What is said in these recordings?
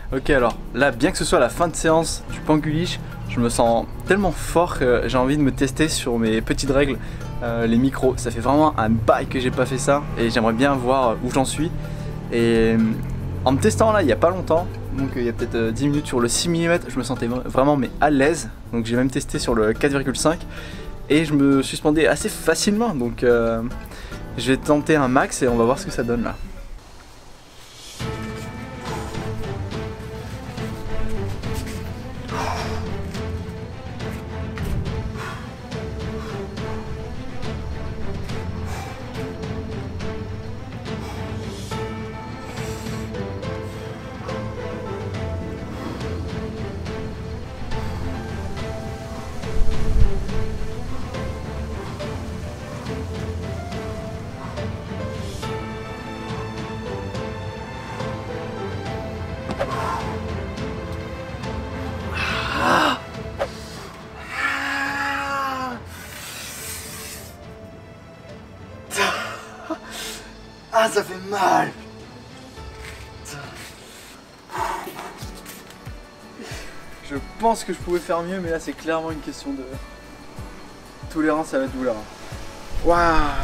Ok, alors là, bien que ce soit la fin de séance du Pangulich, je me sens tellement fort que j'ai envie de me tester sur mes petites règles, les micros. Ça fait vraiment un bail que j'ai pas fait ça et j'aimerais bien voir où j'en suis. Et en me testant là il y a pas longtemps, donc il y a peut-être 10 minutes sur le 6 mm, je me sentais vraiment mais à l'aise. Donc j'ai même testé sur le 4,5 et je me suspendais assez facilement. Donc je vais tenter un max et on va voir ce que ça donne là. Ah, ça fait mal. Je pense que je pouvais faire mieux, mais là c'est clairement une question de tolérance à la douleur. Waouh!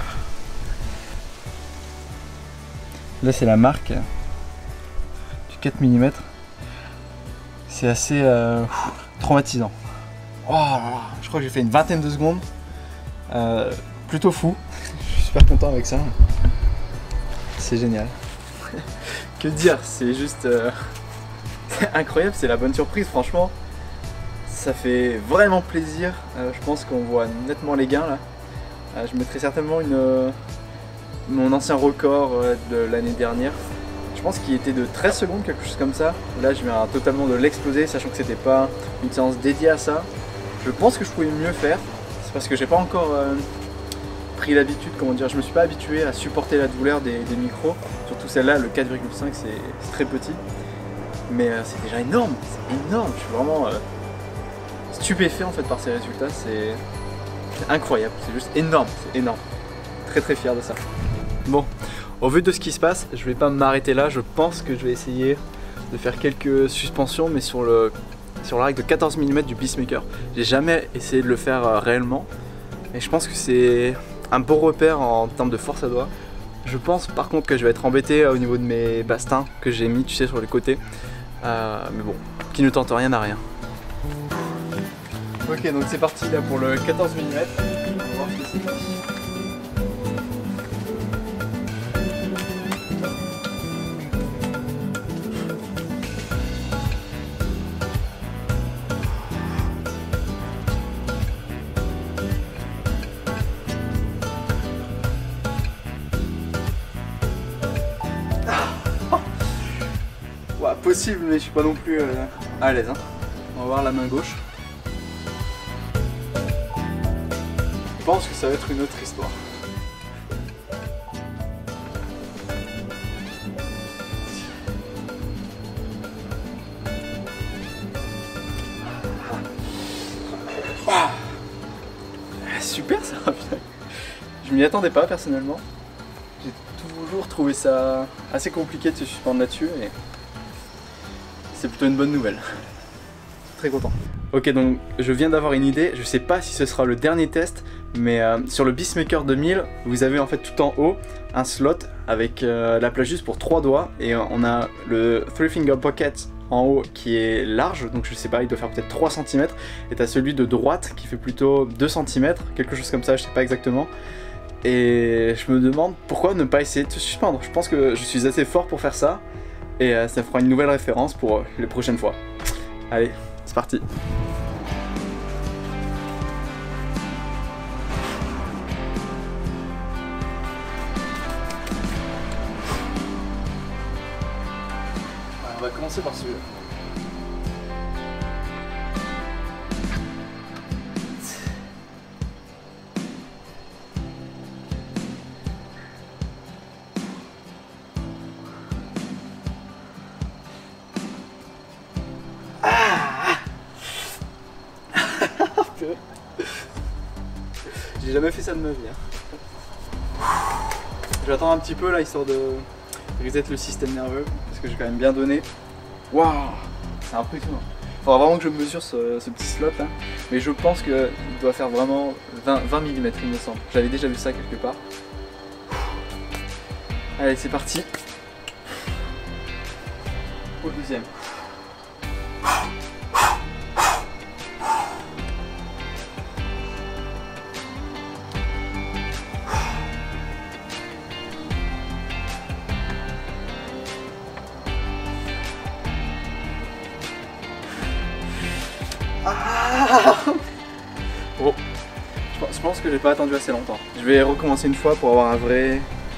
Là c'est la marque du 4 mm. C'est assez traumatisant. Oh là là, je crois que j'ai fait une vingtaine de secondes. Plutôt fou. Je suis super content avec ça. C'est génial. Que dire, c'est juste incroyable, c'est la bonne surprise franchement. Ça fait vraiment plaisir. Je pense qu'on voit nettement les gains là. Je mettrai certainement mon ancien record de l'année dernière. Je pense qu'il était de 13 secondes, quelque chose comme ça. Là je viens totalement de l'exploser, sachant que c'était pas une séance dédiée à ça. Je pense que je pouvais mieux faire. C'est parce que j'ai pas encore pris l'habitude, comment dire, je me suis pas habitué à supporter la douleur des micros. Surtout celle-là, le 4,5 c'est très petit. Mais c'est déjà énorme, c'est énorme. Je suis vraiment stupéfait en fait par ces résultats. C'est incroyable, c'est juste énorme, c'est énorme. Très très fier de ça. Bon, au vu de ce qui se passe, je vais pas m'arrêter là. Je pense que je vais essayer de faire quelques suspensions, mais sur la règle de 14 mm du Beastmaker. J'ai jamais essayé de le faire réellement, et je pense que c'est un bon repère en termes de force à doigt. Je pense par contre que je vais être embêté au niveau de mes bastins que j'ai mis, tu sais, sur les côtés. Mais bon, qui ne tente rien n'a rien. Ok, donc c'est parti là pour le 14 mm. On va voir ce que c'est. Possible, mais je suis pas non plus à l'aise. Hein. On va voir la main gauche. Je pense que ça va être une autre histoire. Ah. Super ça. Je m'y attendais pas personnellement. J'ai toujours trouvé ça assez compliqué de se suspendre là-dessus. Et c'est plutôt une bonne nouvelle. Très content. Ok, donc je viens d'avoir une idée. Je sais pas si ce sera le dernier test, mais sur le Beastmaker 2000, vous avez en fait tout en haut un slot avec la place juste pour 3 doigts, et on a le 3 finger pocket en haut qui est large, donc je sais pas, il doit faire peut-être 3 cm, et t'as celui de droite qui fait plutôt 2 cm, quelque chose comme ça, je sais pas exactement. Et je me demande pourquoi ne pas essayer de se suspendre. Je pense que je suis assez fort pour faire ça. Et ça fera une nouvelle référence pour les prochaines fois. Allez, c'est parti. On va commencer par celui-là. J'ai jamais fait ça de ma vie. Hein. Je vais attendre un petit peu là, histoire de reset le système nerveux, parce que j'ai quand même bien donné. Waouh, c'est impressionnant. Il faudra vraiment que je mesure ce petit slot là. Mais je pense qu'il doit faire vraiment 20 mm, il me semble. J'avais déjà vu ça quelque part. Allez, c'est parti. Au deuxième. Ah bon, je pense que j'ai pas attendu assez longtemps. Je vais recommencer une fois pour avoir un vrai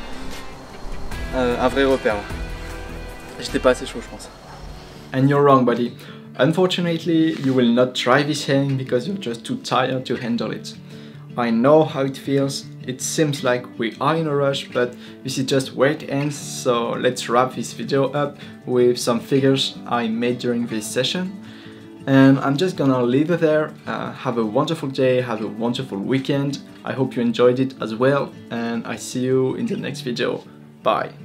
repère. J'étais pas assez chaud, je pense. And you're wrong, buddy. Unfortunately, you will not try this hang because you're just too tired to handle it. I know how it feels. It seems like we are in a rush, but this is just where it ends. So let's wrap this video up with some figures I made during this session. And I'm just gonna leave it there. Have a wonderful day, have a wonderful weekend. I hope you enjoyed it as well, and I see you in the next video. Bye.